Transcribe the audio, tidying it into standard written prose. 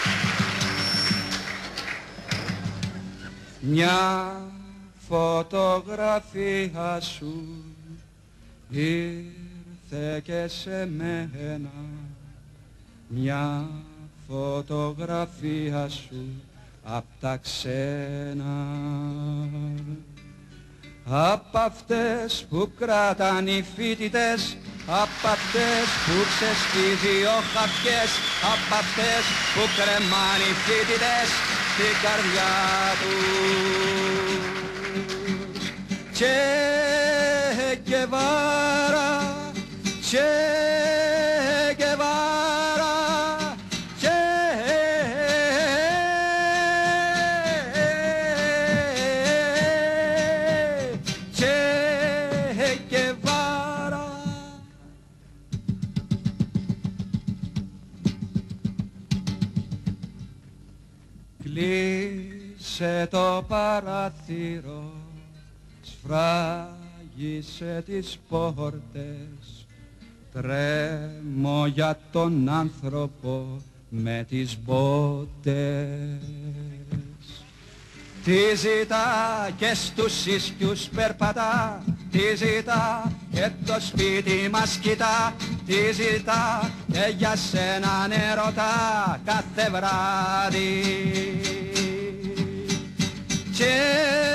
Μια φωτογραφία σου ήρθε και σε μένα, μια φωτογραφία σου απ' τα ξένα, απ' αυτές που κρατάνε οι φοιτητές, απ' αυτές που ξεσκίζει ο χαφιές, απ' αυτές που κρεμάνε οι φοιτητές στην καρδιά τους. Che Guevara, Che Guevara, Che Guevara. Κλείσε το παράθυρο, σφράγισε τις πόρτες, τρέμω για τον άνθρωπο με τις μπότες. Τι ζητά και στους ίσκιους περπατά, τι ζητά και το σπίτι μας κοιτά, τι ζητά και για σένα ερωτά κάθε βράδυ. Και